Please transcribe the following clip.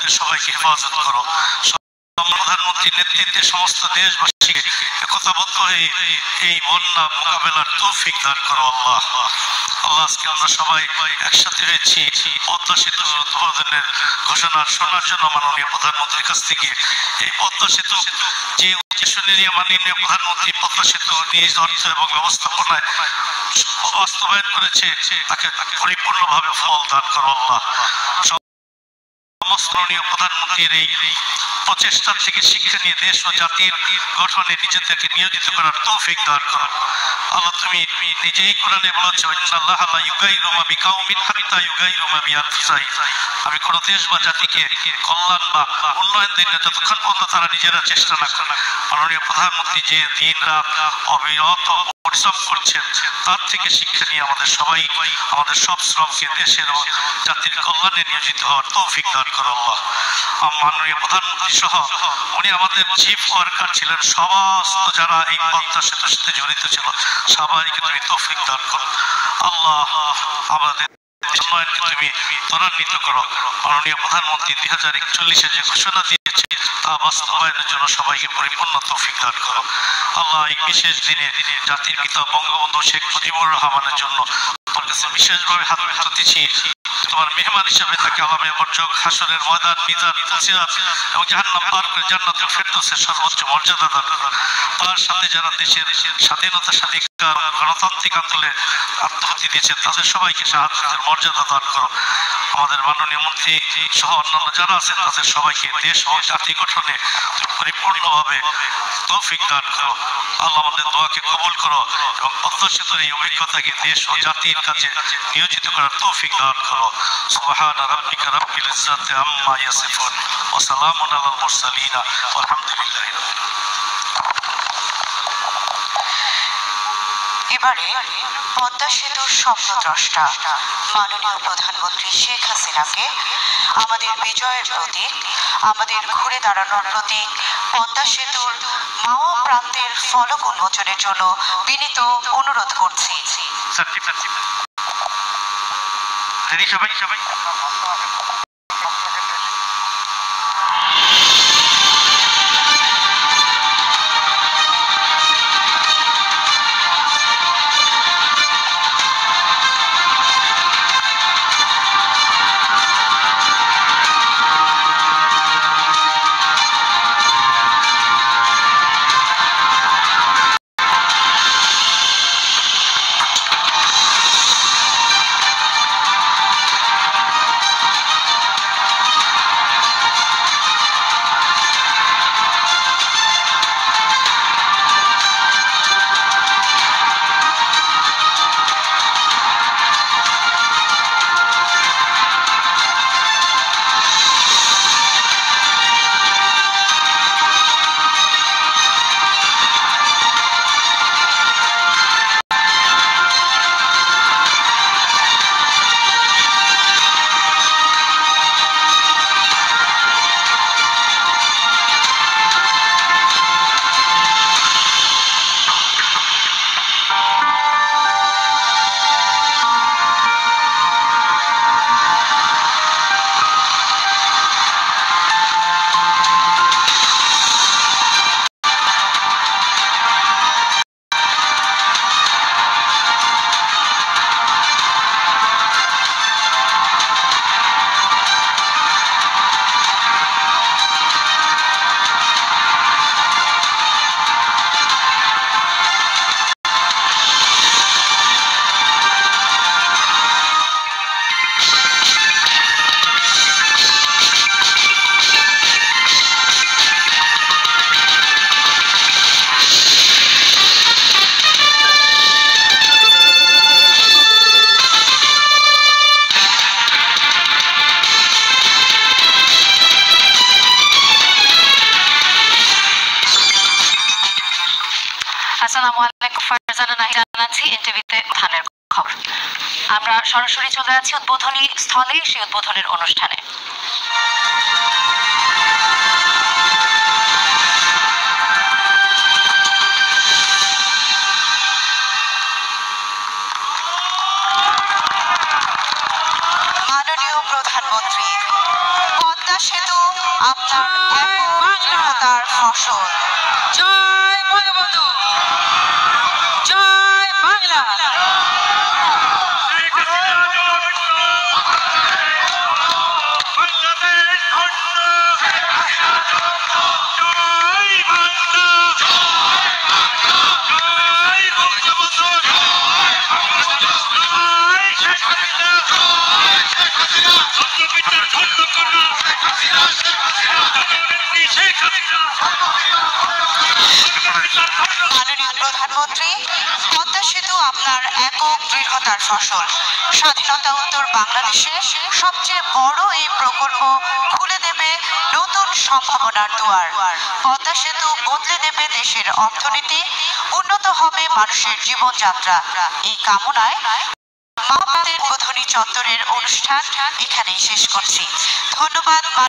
আমাদের সবাইকে হেফাজত করো। প্রধানমন্ত্রীর নেতৃত্বে সমস্ত দেশবাসীকে একতাবদ্ধ হয়ে এই বন্যা মোকাবেলার তৌফিক দান করো আল্লাহ। আল্লাহ, আজকে আমরা সবাই একসাথে হয়েছি পদ্মা সেতু উদ্বোধনের ঘোষণা শোনার জন্য মাননীয় প্রধানমন্ত্রীর কাছ থেকে। এই পদ্মা সেতু যে উদ্দেশ্য নিয়ে মাননীয় প্রধানমন্ত্রী পদ্মা সেতু নিজ অর্থ এবং ব্যবস্থাপনায় বাস্তবায়ন করেছে, তাকে পরিপূর্ণভাবে ফল দান করো আল্লাহ। মাননীয় প্রধানমন্ত্রীর এই প্রচেষ্টা থেকে শিক্ষা নিয়ে দেশ ও জাতির গঠনে নিজেদেরকে নিয়োজিত করার তৌফিক দান করো আল্লাহ। তুমি নিজেই কোরআনে বলেছো, ইন্নাল্লাহ লা ইউগাইরু মা বিকাউমিন হাত্তা ইউগাইরু মা বিআনফুসিহিম। আমি কোন দেশ বা জাতিকে কল্যাণ বা উন্নয়ন দিই না যতক্ষণ পর্যন্ত তারা নিজেরা চেষ্টা না করে। মাননীয় প্রধানমন্ত্রী যে দিন রাত অবিরত পরিশ্রম করছেন, তার থেকে শিক্ষা নিয়ে আমাদের সবাই আমাদের সব শ্রমকে দেশের ও জাতির কল্যাণে নিয়োজিত হওয়ার তৌফিক দান করো আল্লাহ। মাননীয় প্রধানমন্ত্রী সহ উনি আমাদের চিফ ওয়ার্কার ছিলেন, সমস্ত যারা এই পদ্মা সেতুর সাথে জড়িত ছিল সবাইকে তুমি তৌফিক দান করো আল্লাহ। আমাদের উন্নয়নকে তুমি ত্বরান্বিত করো। মাননীয় প্রধানমন্ত্রী 2041 যে ঘোষণা দিয়েছে তা বাস্তবায়নের জন্য সবাইকে পরিপূর্ণ তৌফিক দান করো আল্লাহ। এই বিশেষ দিনে জাতির পিতা বঙ্গবন্ধু শেখ মুজিবুর রহমানের জন্য তোমার কাছে বিশেষভাবে হাত পাততেছি। তোমার মেহমান হিসেবে তাকে আলামে বরজক, হাসরের ময়দান, মিজান, ফুলসিরাত এবং জাহান্নাম পার করে জান্নাতুল ফেরদৌসের সর্বোচ্চ মর্যাদা দান করো। তার সাথে যারা দেশের স্বাধীনতা স্বাধিকার গণতান্ত্রিক আন্দোলনে আত্মহতি দিয়েছে তাদের সবাইকে শাহাদাতের মর্যাদা দান করো। আমাদের মাননীয় মন্ত্রী সহ অন্যান্য যারা আছেন তাদের সবাইকে দেশ ও জাতি গঠনে পরিপূর্ণভাবে তৌফিক দান করো আল্লাহ। আমাদের দোয়াকে কবুল করো এবং পদ্মা সেতুর এই অভিজ্ঞতাকে দেশ ও জাতির কাছে নিয়োজিত করার তৌফিক দান করো। সুবহানা রাব্বিকা রাব্বিল ইজ্জাতি আম্মা ইয়াসিফুন ওয়া সালামুন আলাল মুরসালিন ওয়ালহামদুলিল্লাহি রাব্বিল আলামিন। এবারে পদ্মা সেতুর স্বপ্নদ্রষ্টা মাননীয় প্রধানমন্ত্রী শেখ হাসিনাকে আমাদের বিজয়ের প্রতীক, আমাদের ঘুরে দাঁড়ানোর প্রতীক পদ্মা সেতুর মাও প্রান্তের ফলক উন্মোচনের জন্য বিনীত অনুরোধ করছি। আসসালামু আলাইকুম, ফারজানা নাহিদ জানাচ্ছি এনটিভিতে উত্থানের খবর। আমরা সরাসরি চলে যাচ্ছি উদ্বোধনী স্থলে, সেই উদ্বোধনের অনুষ্ঠানে। মাননীয় প্রধানমন্ত্রী পদ্মা পদ্মা সেতু আপনার একক দৃঢ়তার ফসল। জয় বঙ্গবন্ধু, জয় বাংলা। মাননীয় প্রধানমন্ত্রী, পদ্মা সেতু আপনার একক দৃঢ়তার ফসল। স্বাধীনতা উত্তর বাংলাদেশে সবচেয়ে বড় এই প্রকল্প খুলে দেবে নতুন সম্ভাবনার দুয়ার। পদ্মা সেতু বদলে দেবে দেশের অর্থনীতি, উন্নত হবে মানুষের জীবনযাত্রা। এই কামনায় উদ্বোধনী চত্বরের অনুষ্ঠান এখানেই শেষ করছি। ধন্যবাদ।